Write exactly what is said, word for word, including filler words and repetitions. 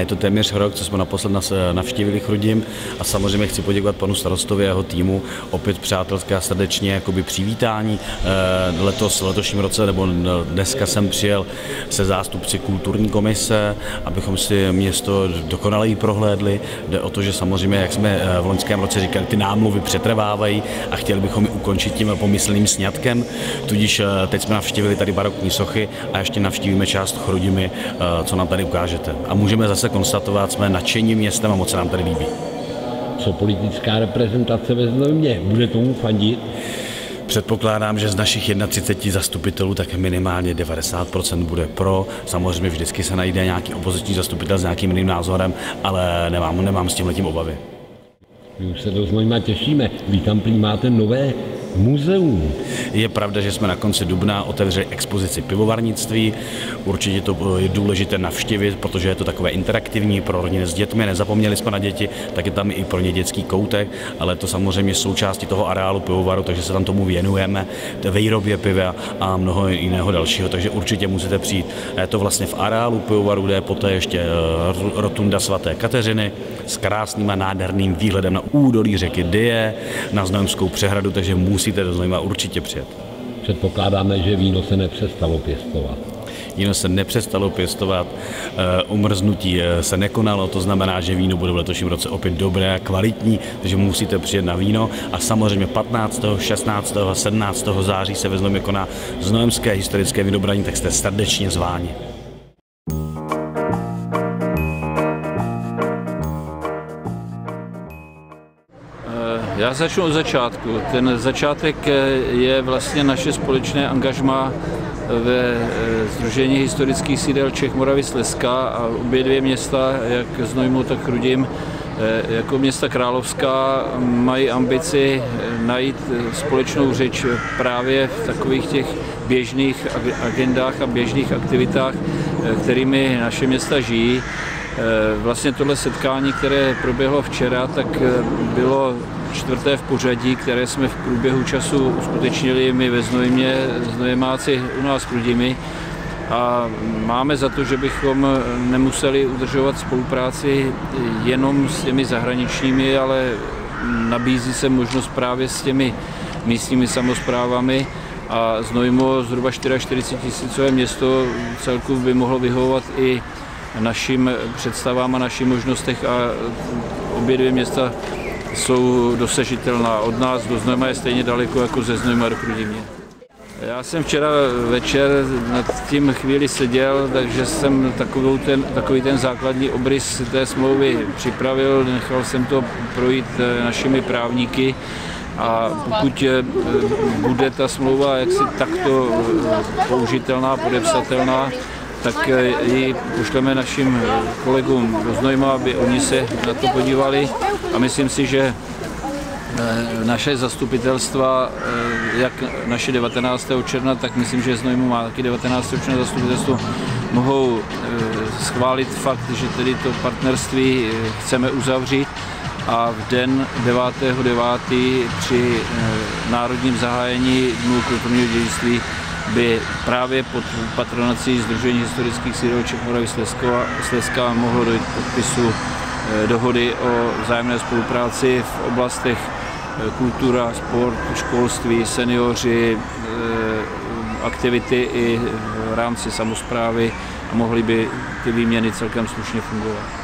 Je to téměř rok, co jsme naposled navštívili Chrudim a samozřejmě chci poděkovat panu starostovi a jeho týmu. Opět přátelská srdečně jakoby přivítání. Letos, v letošním roce nebo dneska jsem přijel se zástupci kulturní komise, abychom si město dokonaleji prohlédli. Jde o to, že samozřejmě, jak jsme v loňském roce říkali, ty námluvy přetrvávají a chtěli bychom ji ukončit tím pomyslným sňatkem. Tudíž teď jsme navštívili tady barokní sochy a ještě navštívíme část Chrudimi, co nám tady ukážete. A můžeme zase konstatovat, jsme nadšení městem a moc se nám tady líbí. Co politická reprezentace ve Znojmě? Bude tomu fandit? Předpokládám, že z našich třiceti jednoho zastupitelů tak minimálně devadesát procent bude pro. Samozřejmě vždycky se najde nějaký opoziční zastupitel s nějakým jiným názorem, ale nemám, nemám s tímhletím obavy. My už se do Znojma těšíme. Vy tam prý máte nové muzeum. Je pravda, že jsme na konci dubna otevřeli expozici pivovarnictví. Určitě to je důležité navštívit, protože je to takové interaktivní pro rodiny s dětmi. Nezapomněli jsme na děti, tak je tam i pro ně dětský koutek, ale to samozřejmě součástí toho areálu pivovaru, takže se tam tomu věnujeme, výrobě piva a mnoho jiného dalšího, takže určitě musíte přijít. Je to vlastně v areálu pivovaru, kde je poté ještě rotunda svaté Kateřiny s krásným a nádherným výhledem na údolí řeky Dyje, na Znojmskou přehradu, takže musíte do Znojma určitě přijet. Předpokládáme, že víno se nepřestalo pěstovat. Víno se nepřestalo pěstovat, umrznutí se nekonalo, to znamená, že víno bude v letošním roce opět dobré a kvalitní, takže musíte přijet na víno a samozřejmě patnáctého, šestnáctého a sedmnáctého září se ve Znojmě koná Znojemské historické vinobraní, tak jste srdečně zváni. Já začnu od začátku. Ten začátek je vlastně naše společné angažmá ve Sdružení historických sídel Čech, Moravy, Slezska a obě dvě města, jak Znojmo, tak Chrudim, jako města královská mají ambici najít společnou řeč právě v takových těch běžných agendách a běžných aktivitách, kterými naše města žijí. Vlastně tohle setkání, které proběhlo včera, tak bylo čtvrté v pořadí, které jsme v průběhu času uskutečnili my ve Znojmě, Znojmáci u nás v Chrudimi. A máme za to, že bychom nemuseli udržovat spolupráci jenom s těmi zahraničními, ale nabízí se možnost právě s těmi místními samosprávami. A Znojmo, zhruba čtyřicet čtyři tisícové město, celku by mohlo vyhovovat i našim představám a našim možnostech a obě dvě města jsou dosažitelná. Od nás do Znojma je stejně daleko jako ze Znojma do Chrudimě. Já jsem včera večer nad tím chvíli seděl, takže jsem takovou ten, takový ten základní obrys té smlouvy připravil, nechal jsem to projít našimi právníky a pokud bude ta smlouva jaksi takto použitelná, podepsatelná, tak ji pošleme našim kolegům do Znojma, aby oni se na to podívali a myslím si, že naše zastupitelstva, jak naše devatenáctého června, tak myslím, že Znojmo má taky devatenáctého června zastupitelstvo, mohou schválit fakt, že tedy to partnerství chceme uzavřít a v den devátého devátého při národním zahájení Dnů kulturního dědictví by právě pod patronací Sdružení historických sídel Čech, Moravy, Slezska mohlo dojít k podpisu dohody o vzájemné spolupráci v oblastech kultura, sport, školství, seniori, aktivity i v rámci samosprávy a mohly by ty výměny celkem slušně fungovat.